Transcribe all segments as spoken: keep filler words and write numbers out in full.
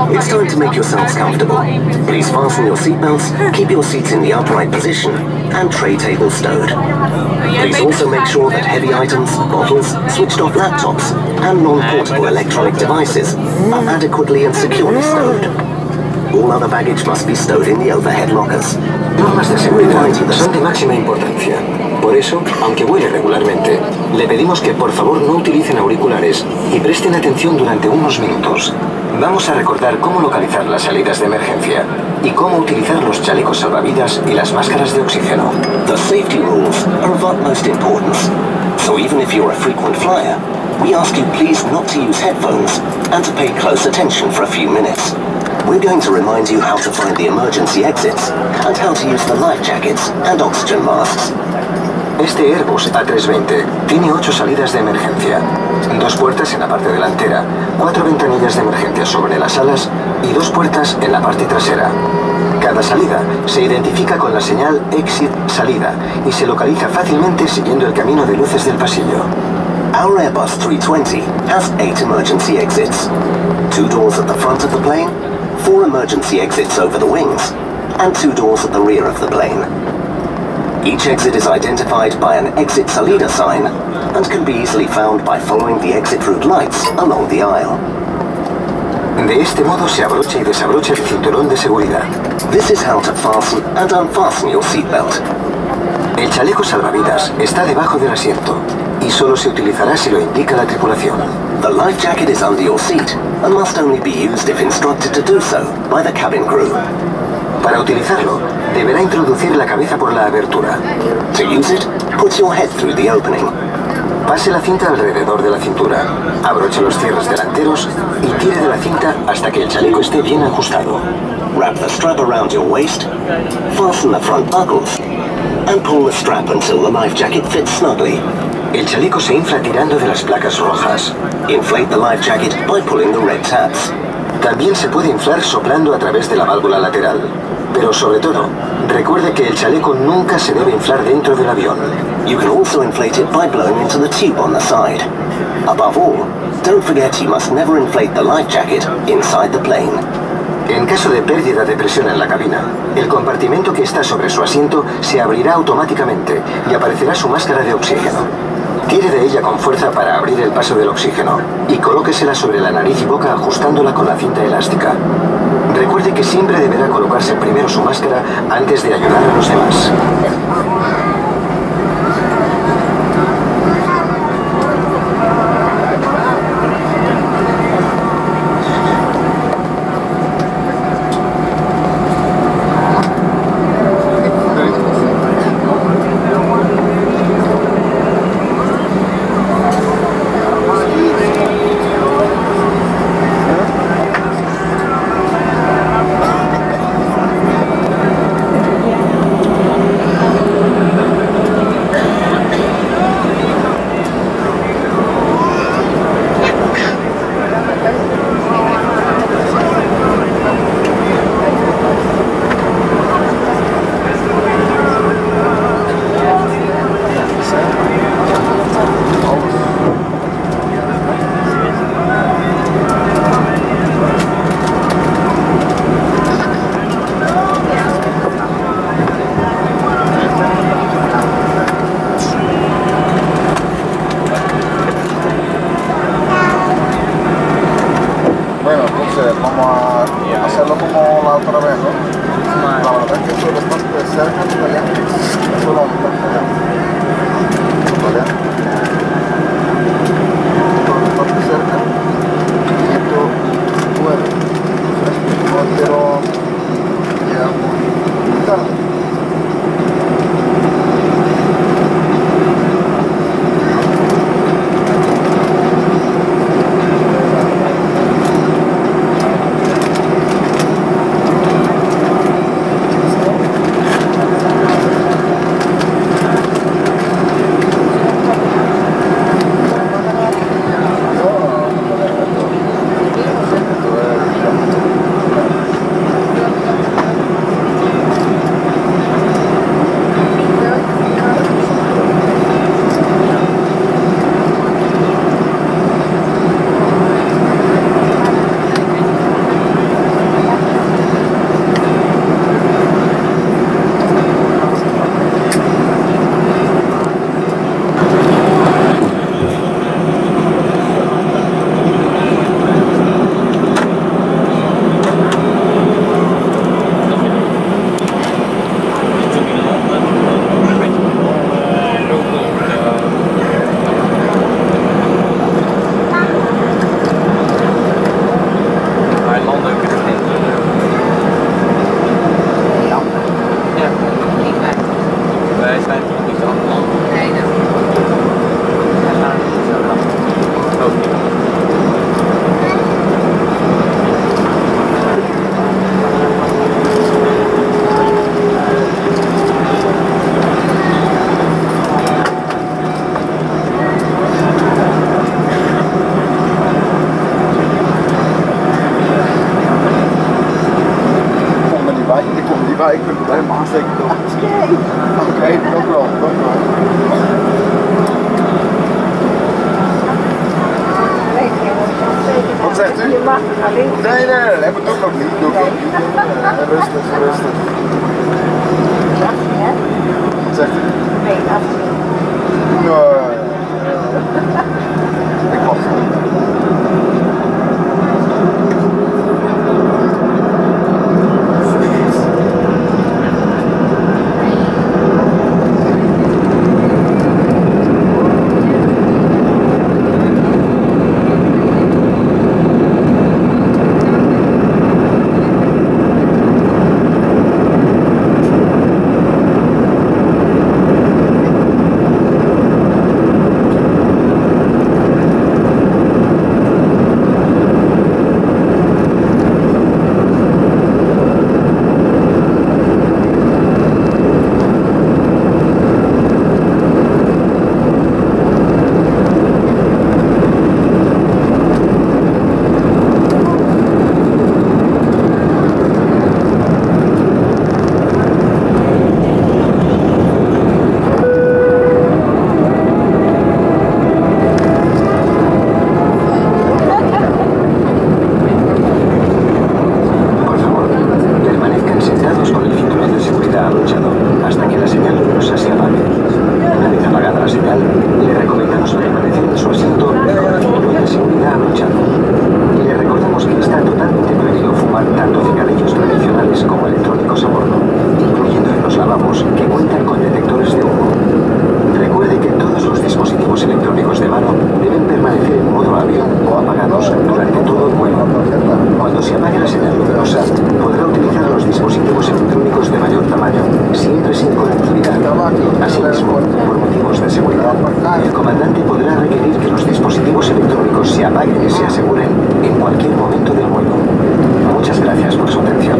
It's time to make yourselves comfortable. Please fasten your seatbelts, keep your seats in the upright position, and tray table stowed. Please also make sure that heavy items, bottles, switched-off laptops, and non-portable electronic devices are adequately and securely stowed. All other baggage must be stowed in the overhead lockers. Normas de seguridad son de máxima importancia. Por eso, aunque vuele regularmente, le pedimos que por favor no utilicen auriculares y presten atención durante unos minutos. Vamos a recordar cómo localizar las salidas de emergencia y cómo utilizar los chalecos salvavidas y las máscaras de oxígeno. The safety rules are of utmost importance, so even if you're a frequent flyer, we ask you please not to use headphones and to pay close attention for a few minutes. We're going to remind you how to find the emergency exits and how to use the life jackets and oxygen masks. Este Airbus A trescientos veinte tiene ocho salidas de emergencia, dos puertas en la parte delantera, cuatro ventanillas de emergencia sobre las alas y dos puertas en la parte trasera. Cada salida se identifica con la señal Exit Salida y se localiza fácilmente siguiendo el camino de luces del pasillo. Our Airbus three twenty has eight emergency exits, two doors at the front of the plane, four emergency exits over the wings, and two doors at the rear of the plane. Each exit is identified by an Exit Salida sign and can be easily found by following the exit route lights along the aisle. De este modo se abrocha y desabrocha el cinturón de seguridad. This is how to fasten and unfasten your seatbelt. El chaleco salvavidas está debajo del asiento y solo se utilizará si lo indica la tripulación. The life jacket is under your seat and must only be used if instructed to do so by the cabin crew. Para utilizarlo, deberá introducir la cabeza por la abertura. To use it, put your head through the opening. Pase la cinta alrededor de la cintura, abroche los cierres delanteros y tire de la cinta hasta que el chaleco esté bien ajustado. Wrap the strap around your waist, fasten the front buckles, and pull the strap until the life jacket fits snugly. El chaleco se infla tirando de las placas rojas. Inflate the life jacket by pulling the red tabs. También se puede inflar soplando a través de la válvula lateral. Pero sobre todo, recuerde que el chaleco nunca se debe inflar dentro del avión. You can also inflate it by blowing into the tube on the side. Above all, don't forget you must never inflate the life jacket inside the plane. En caso de pérdida de presión en la cabina, el compartimento que está sobre su asiento se abrirá automáticamente y aparecerá su máscara de oxígeno. Tire de ella con fuerza para abrir el paso del oxígeno y colóquesela sobre la nariz y boca ajustándola con la cinta elástica. Recuerde que siempre deberá colocarse primero su máscara antes de ayudar a los demás. Oké, dank u wel. Dank u wel. Wat zegt u? Je mag naar links. Nee, nee, nee, dat doe ik ook niet. Doe ik ook niet. Rustig, rustig. Wat zegt u? Nee, afzien. Nee. Ik mag het niet. Asimismo, por motivos de seguridad, el comandante podrá requerir que los dispositivos electrónicos se apaguen y se aseguren en cualquier momento del vuelo. Muchas gracias por su atención.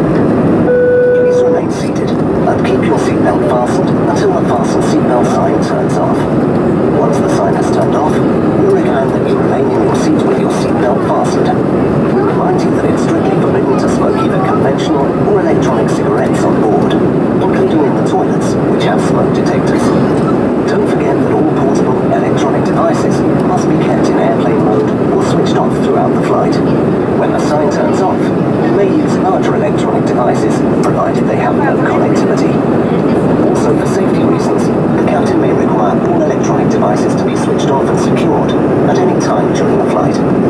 Please remain seated and keep your seatbelt fastened until the fasten seatbelt sign turns off. Once the sign has turned off, we recommend that you remain in your seat with your seatbelt fastened. We remind you that it's strictly forbidden to smoke either conventional or electronic cigarettes on board, including in the toilets, which have smoke detectors. Don't forget that all portable electronic devices must be kept in airplane mode or switched off throughout the flight. When the sign turns off, you may use larger electronic devices, provided they have no connectivity. Also, for safety reasons, the captain may require all electronic devices to be switched off and secured at any time during the flight.